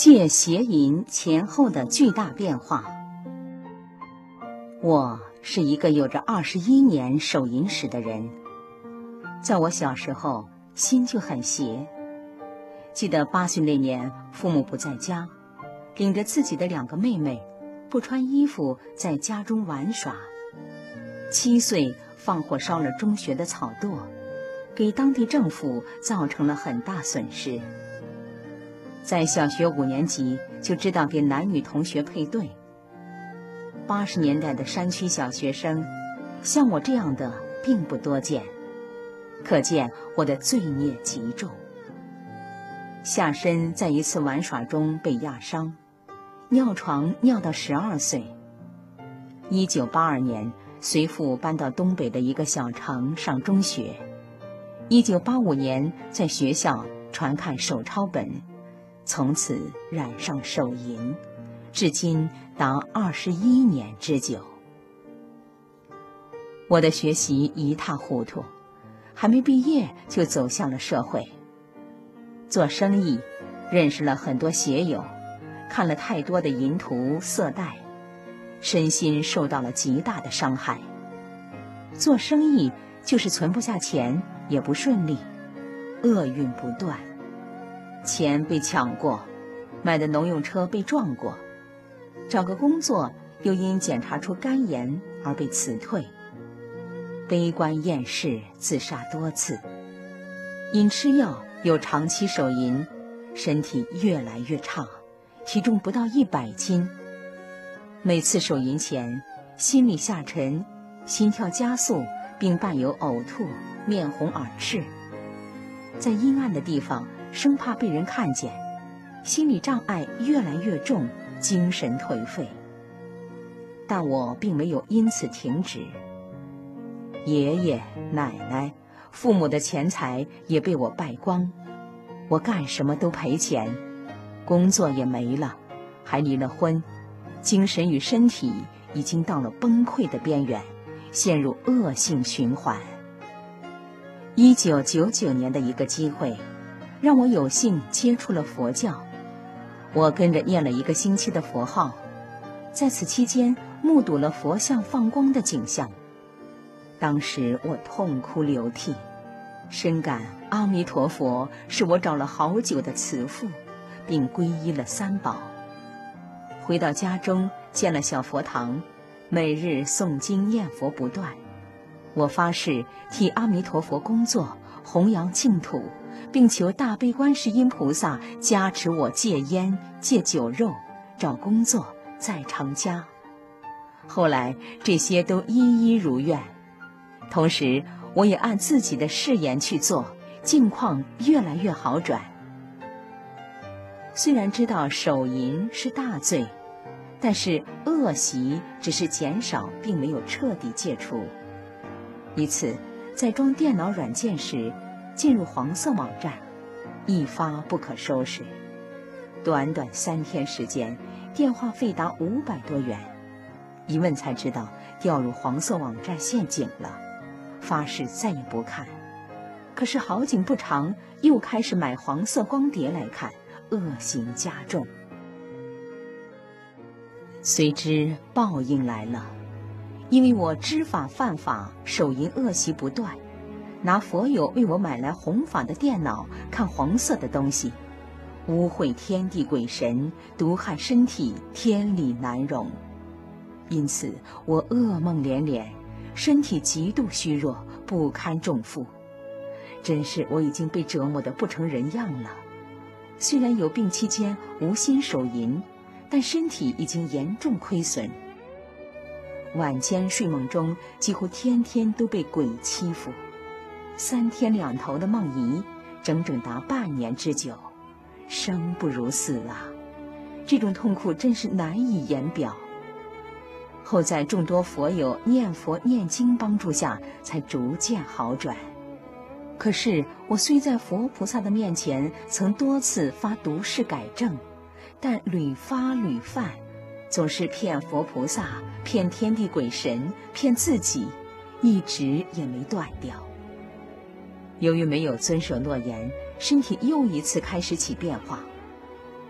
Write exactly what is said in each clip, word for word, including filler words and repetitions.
戒邪淫前后的巨大变化。我是一个有着二十一年手淫史的人，在我小时候心就很邪。记得八岁那年，父母不在家，领着自己的两个妹妹，不穿衣服在家中玩耍。七岁放火烧了中学的草垛，给当地政府造成了很大损失。在小学五年级就知道给男女同学配对。八十年代的山区小学生，像我这样的并不多见，可见我的罪孽极重。下身在一次玩耍中被压伤，尿床尿到十二岁。一九八二年，随父搬到东北的一个小城上中学。一九八五年，在学校传看手抄本，从此染上手淫，至今达二十一年之久。我的学习一塌糊涂，还没毕业就走向了社会。做生意，认识了很多邪友，看了太多的淫图色带，身心受到了极大的伤害。做生意就是存不下钱，也不顺利，厄运不断。钱被抢过，买的农用车被撞过，找个工作又因检查出肝炎而被辞退，悲观厌世，自杀多次。因吃药又长期手淫，身体越来越差，体重不到一百斤。每次手淫前，心里下沉，心跳加速，并伴有呕吐，面红耳赤。在阴暗的地方，生怕被人看见，心理障碍越来越重，精神颓废。但我并没有因此停止。爷爷、奶奶、父母的钱财也被我败光，我干什么都赔钱，工作也没了，还离了婚，精神与身体已经到了崩溃的边缘，陷入恶性循环。一九九九年的一个机会，让我有幸接触了佛教。我跟着念了一个星期的佛号，在此期间目睹了佛像放光的景象。当时我痛哭流涕，深感阿弥陀佛是我找了好久的慈父，并皈依了三宝。回到家中，建了小佛堂，每日诵经念佛不断。我发誓替阿弥陀佛工作，弘扬净土，并求大悲观世音菩萨加持我戒烟、戒酒肉、找工作、再成家。后来这些都一一如愿，同时我也按自己的誓言去做，境况越来越好转。虽然知道手淫是大罪，但是恶习只是减少，并没有彻底戒除。一次在装电脑软件时，进入黄色网站，一发不可收拾。短短三天时间，电话费达五百多元。一问才知道掉入黄色网站陷阱了，发誓再也不看。可是好景不长，又开始买黄色光碟来看，恶行加重。随之报应来了，因为我知法犯法，手淫恶习不断，拿佛友为我买来弘法的电脑看黄色的东西，污秽天地鬼神，毒害身体，天理难容。因此我噩梦连连，身体极度虚弱，不堪重负。真是我已经被折磨得不成人样了。虽然有病期间无心手淫，但身体已经严重亏损。晚间睡梦中几乎天天都被鬼欺负，三天两头的梦遗，整整达半年之久，生不如死啊！这种痛苦真是难以言表。后在众多佛友念佛念经帮助下，才逐渐好转。可是我虽在佛菩萨的面前曾多次发毒誓改正，但屡发屡犯，总是骗佛菩萨，骗天地鬼神，骗自己，一直也没断掉。由于没有遵守诺言，身体又一次开始起变化。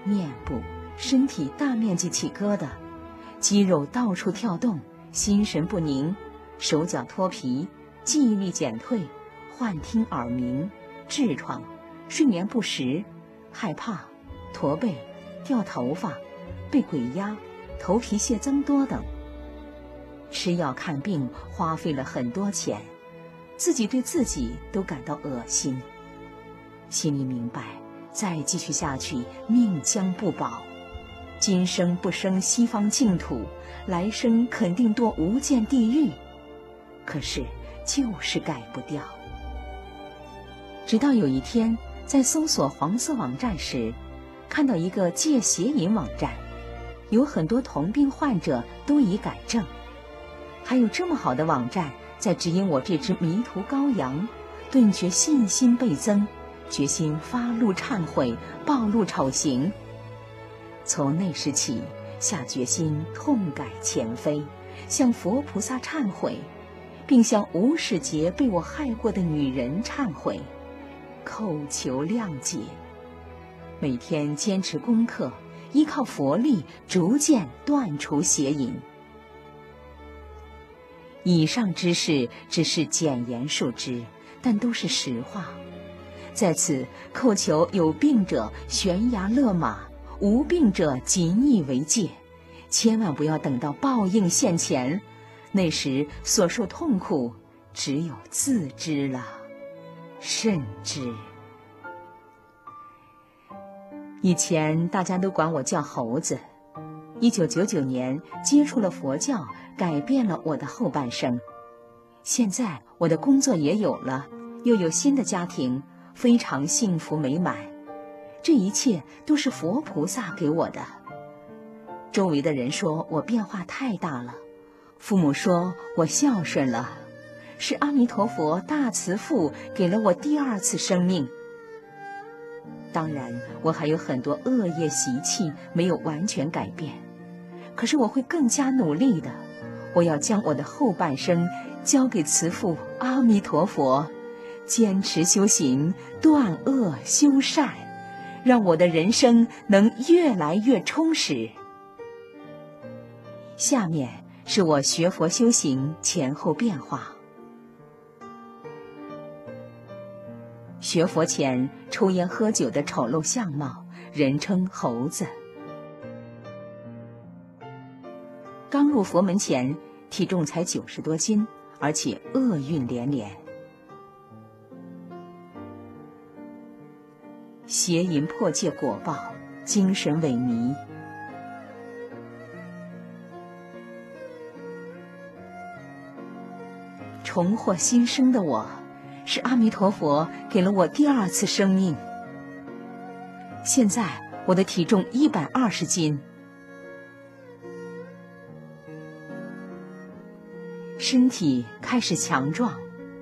面部、身体大面积起疙瘩，肌肉到处跳动，心神不宁，手脚脱皮，记忆力减退，幻听耳鸣，痔疮，睡眠不实，害怕，驼背，掉头发，被鬼压，头皮屑增多等。吃药看病花费了很多钱，自己对自己都感到恶心，心里明白再继续下去命将不保，今生不生西方净土，来生肯定堕无间地狱，可是就是改不掉。直到有一天在搜索黄色网站时，看到一个戒邪淫网站，有很多同病患者都已改正，还有这么好的网站在指引我这只迷途羔羊，顿觉信心倍增，决心发怒忏悔，暴露丑行。从那时起，下决心痛改前非，向佛菩萨忏悔，并向无始劫被我害过的女人忏悔，叩求谅解。每天坚持功课，依靠佛力，逐渐断除邪淫。以上之事只是简言述之，但都是实话。在此叩求有病者悬崖勒马，无病者谨以为戒，千万不要等到报应现前，那时所受痛苦只有自知了，慎之。以前大家都管我叫猴子。一九九九年接触了佛教，改变了我的后半生。现在我的工作也有了，又有新的家庭，非常幸福美满。这一切都是佛菩萨给我的。周围的人说我变化太大了，父母说我孝顺了，是阿弥陀佛大慈父给了我第二次生命。当然，我还有很多恶业习气没有完全改变，可是我会更加努力的。我要将我的后半生交给慈父阿弥陀佛，坚持修行，断恶修善，让我的人生能越来越充实。下面是我学佛修行前后变化。学佛前抽烟喝酒的丑陋相貌，人称猴子。刚入佛门前，体重才九十多斤，而且厄运连连。邪淫破戒果报，精神萎靡。重获新生的我，是阿弥陀佛给了我第二次生命。现在我的体重一百二十斤，身体开始强壮，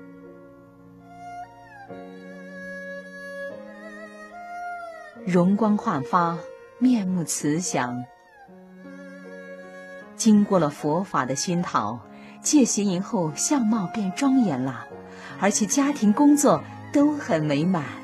容光焕发，面目慈祥。经过了佛法的熏陶，戒邪淫后相貌变庄严了，而且家庭工作都很美满。